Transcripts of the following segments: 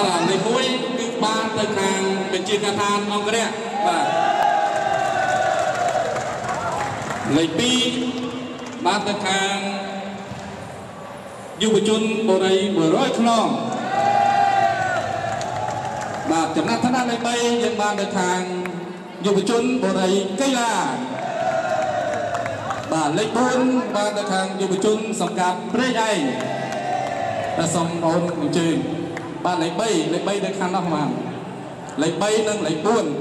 là lấy mũi cứ ba tới hàng bên trên nhà than ông cái đấy và lấy pi ba tới hàng du bờ chun bờ đây bờ roi khom và chấm nát thân ăn lấy bay dân ba tới hàng du bờ chun bờ đây cây là và lấy bốn ba tới hàng du bờ chun sòng cạp bơi ai là sòng ôn chơi ba lấy bay để khăn nào mà lấy bay nâng lấy buồn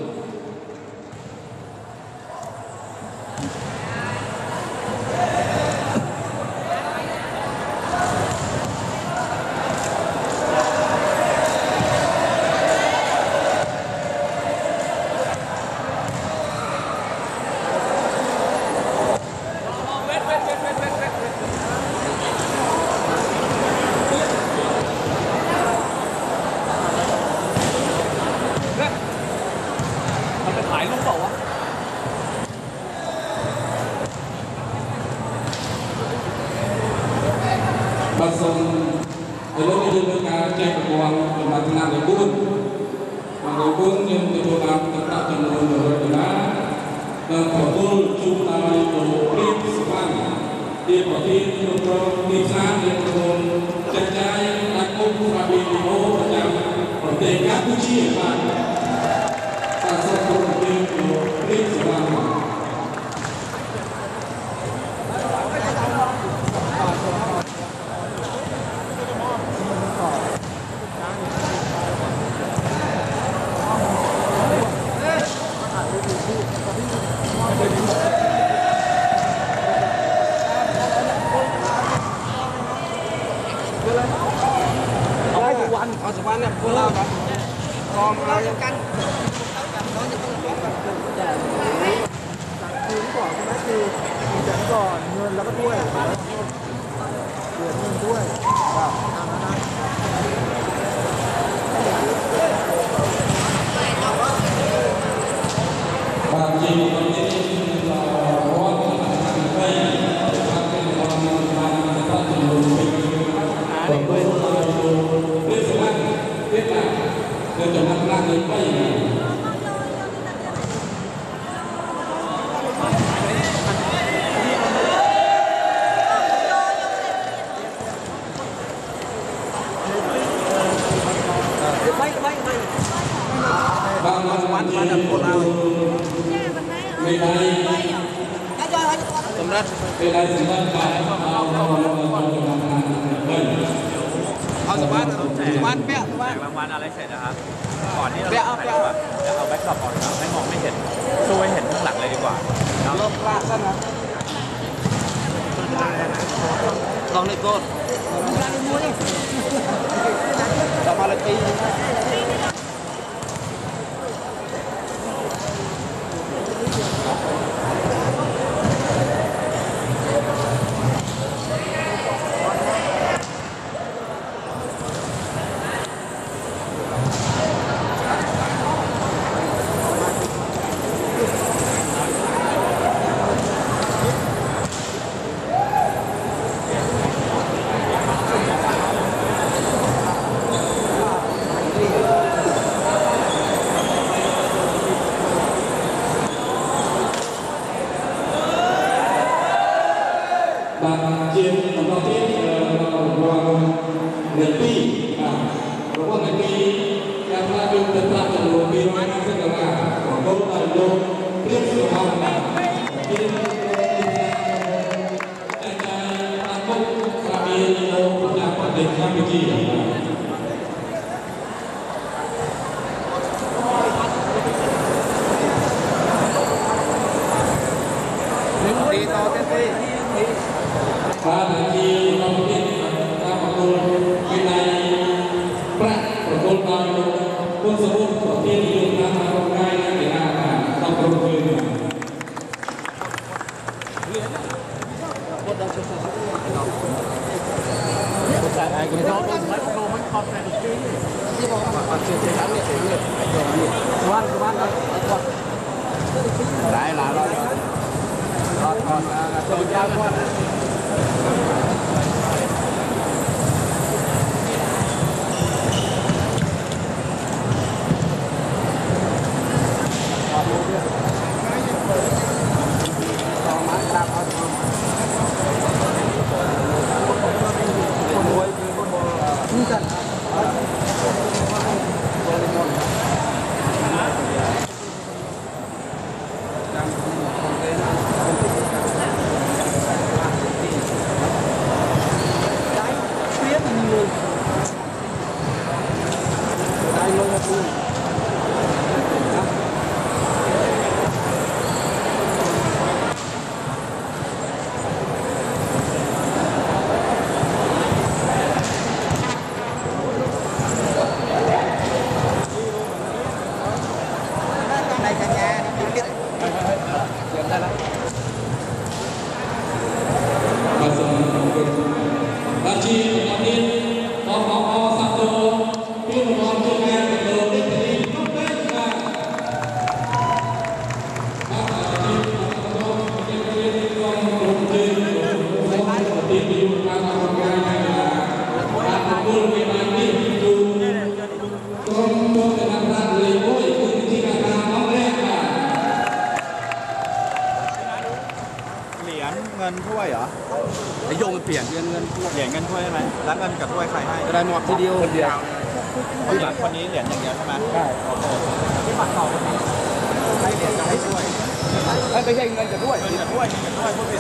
เงินถ้วยเหรอไอ้โยงเปลี่ยนเงินเหรียญเงินถ้วยใช่ไหมแล้วเงินกับถ้วยใครให้ได้หมดทีเดียวคนเดียวคนนี้เหรียญอย่างเดียวใช่ไหมใช่ที่ปัดต่อให้เหรียญกับให้ถ้วยไม่ใช่เงินกับถ้วยเงินกับถ้วยพูดผิด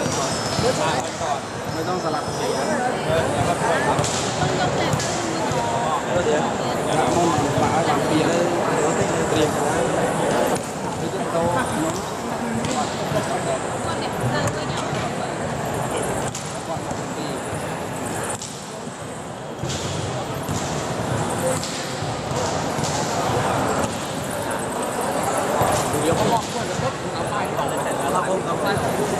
ไม่ต้องสลับเหรียญแล้วก็ถ้วยครับเดี๋ยวมันฝาหลังเปลี่ยนเตรียมโตเดี๋ยวเขาบอกว่าจะพดเอาไฟต่อเลยแล้วเราเอาไฟ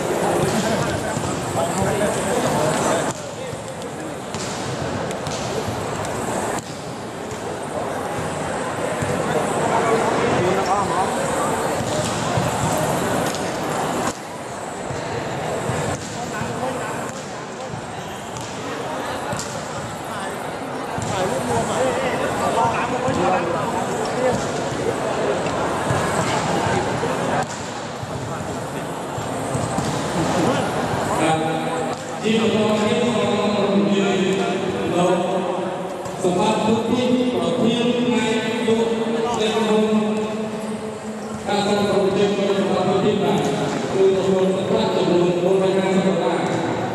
ที่เราให้ความยืนเราสภาพทุกที่ปลอดภัยในยุคในยุคการสังคมเชื่อมโยงความที่มาคือจำนวนสภาพจำนวนคนในการสังคม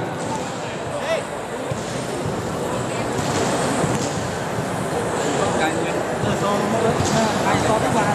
การเงินซ้อมซ้อมมา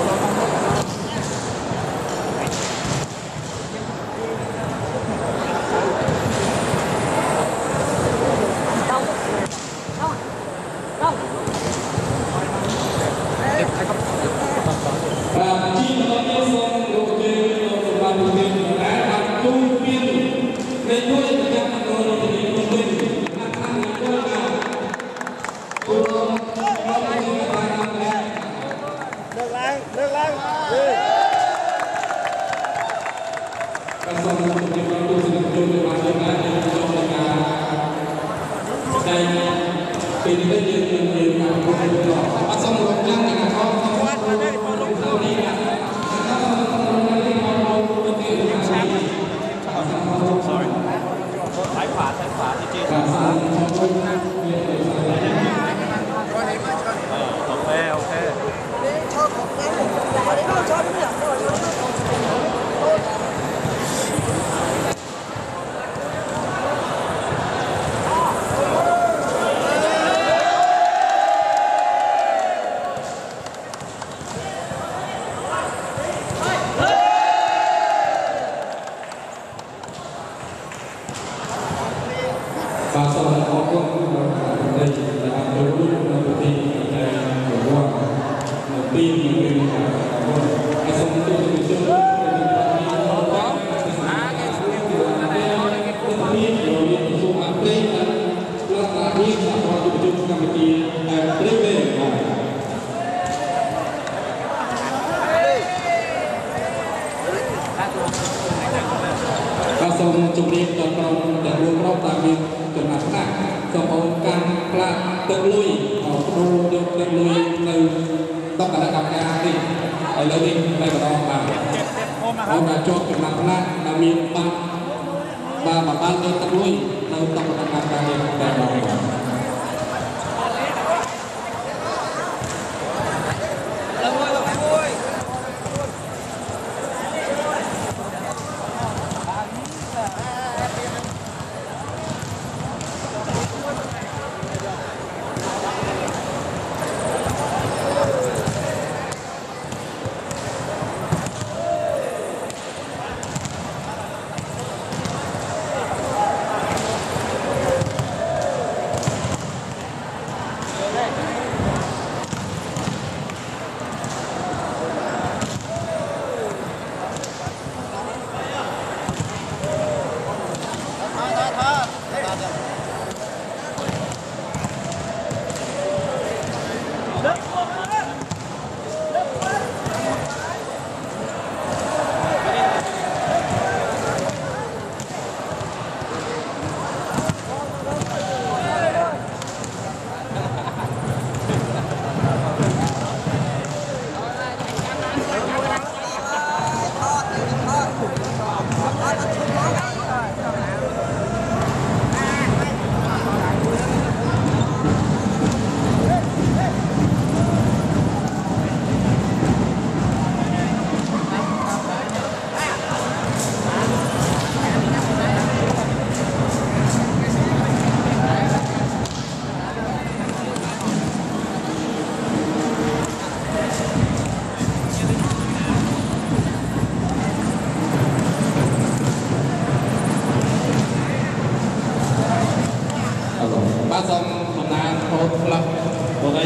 ส่งจุดเรียนต่อตรงจากรวมรอบตามมีจำนวนหนักส่งเอาการปลาตึกลุยเอาครูเดินตึกลุยในต้องการการงานนี่ไอ้เลยนี่ไม่กระดองมาเอามาโจทย์จำนวนหนักมามีปังมาบ้านเดินตึกลุยเราต้องการการเรียนแบบเรา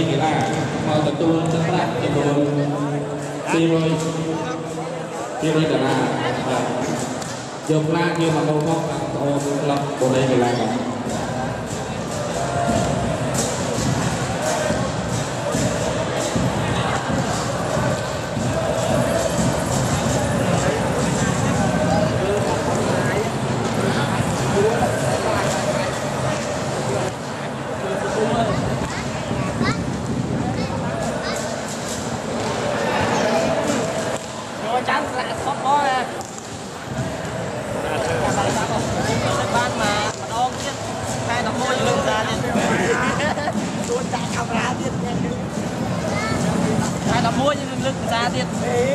đây cái là mà tập trung rất là tập trung đi rồi đó là dùng la như mà đâu không lập của đây cái là mua nhưng lực ra tiền